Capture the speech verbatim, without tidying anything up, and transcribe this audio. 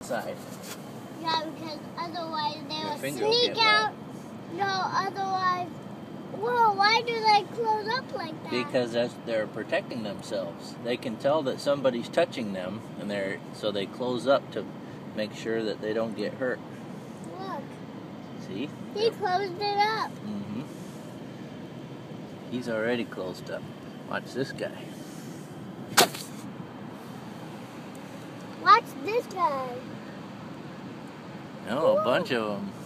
inside. Yeah, because otherwise they Your will finger will sneak get out. No, otherwise, whoa, why do they close up like that? Because that's, they're protecting themselves. They can tell that somebody's touching them, and they're so they close up to make sure that they don't get hurt. Look. See? He closed it up. Mm-hmm. He's already closed up. Watch this guy. Watch this guy. Oh, a bunch of them.